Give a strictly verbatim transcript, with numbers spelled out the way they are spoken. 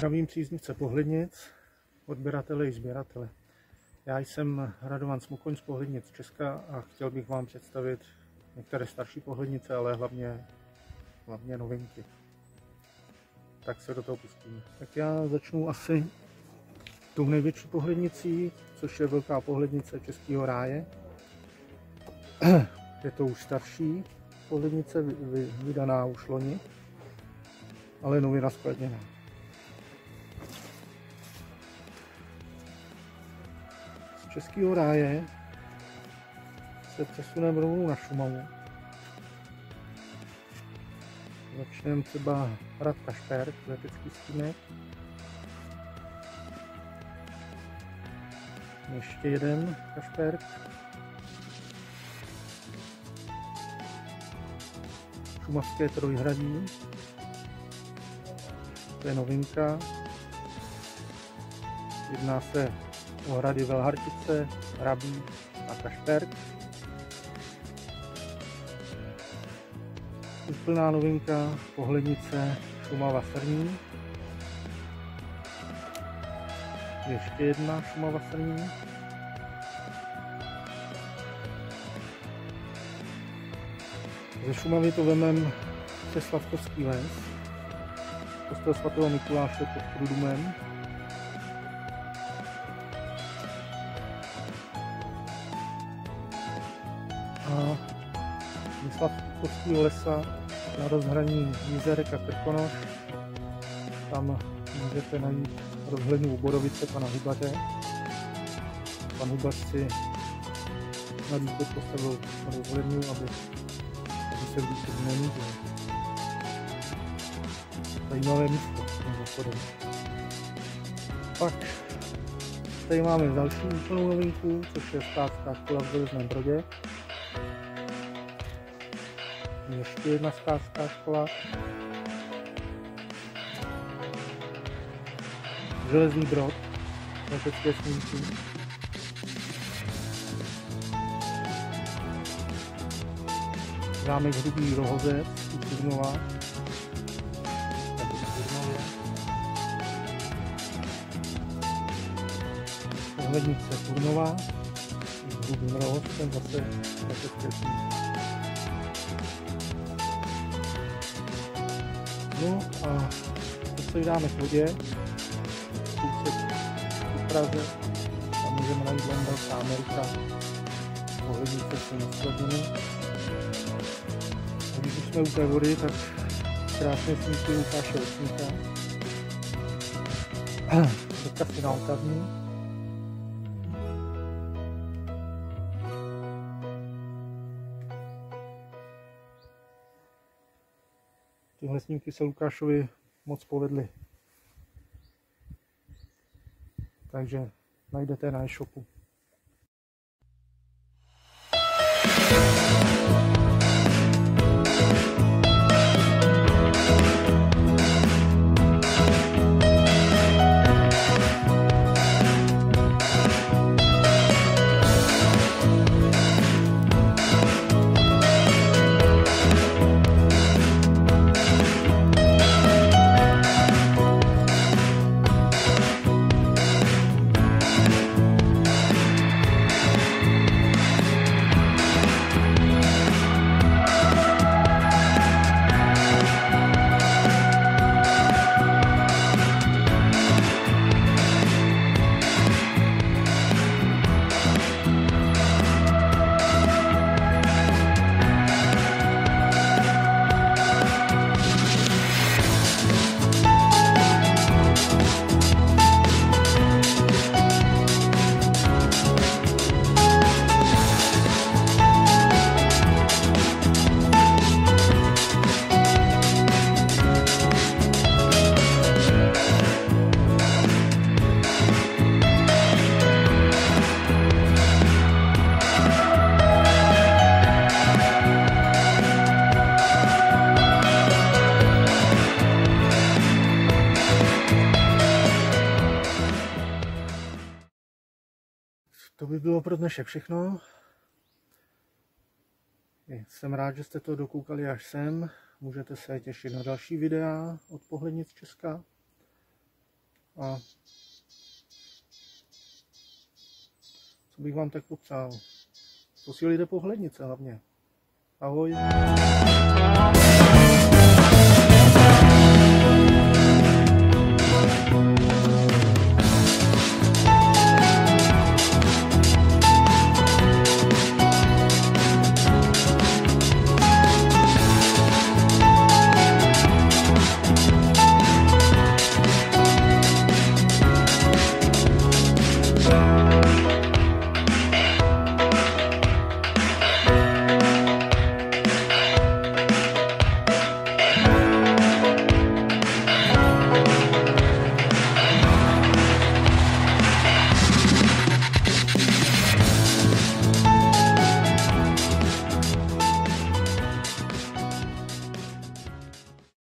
Zdravím příznivce pohlednic, odběratele i sběratele. Já jsem Radovan Smokoň z Pohlednic Česka a chtěl bych vám představit některé starší pohlednice, ale hlavně, hlavně novinky. Tak se do toho pustíme. Tak já začnu asi tou největší pohlednicí, což je velká pohlednice Českého ráje. Je to už starší pohlednice, vydaná už loni, ale nově naskladněná. Z Českého ráje se přesuneme rovnou na Šumavu. Začneme třeba hrad Kašperk, letecký stínek. Ještě jeden Kašperk. Šumavské Trojhradí. To je novinka. Jedná se o hrady Velhartice, Hrabí a Kašperk. Úplná novinka, pohlednice Šumava Srní. Ještě jedna Šumava Srní. Ze Šumavy to vemem přes Slavkovský les. Kostel svatého Mikuláše pod Prudumem. A z Slavkovského lesa na rozhraní Jizerek a Krkonoš. Tam můžete najít rozhlednu u Borovice pana Hubaře. Pan Hubař si na východ postavil rozhlednu, aby, aby se více nemůžil. Zajímavé místo. Pak tady máme další úplnou novinku, což je skácká škola v Železném Brodě. Ještě jedna skácká škola. Železný Brod, letecké snímky. Zámek Hrubý Rohozec u Turnova. Pohlednice Turnova s Hrubým Rohozcem, zase letecké snímky. No a teď se vydáme k vodě. V Praze, tam můžeme najít Velká Amerika, pohlednice jsou naskladněny. Když už jsme u té vody, tak krásně snímky Lukáše Lesníka. Teďka si na Otavní. Tyhle snímky se Lukášovi moc povedly. Takže najdete na e-shopu. To by bylo pro dnešek všechno. Jsem rád, že jste to dokoukali až sem. Můžete se těšit na další videa od Pohlednic Česka. A co bych vám tak popřál? Posílejte pohlednice hlavně. Ahoj.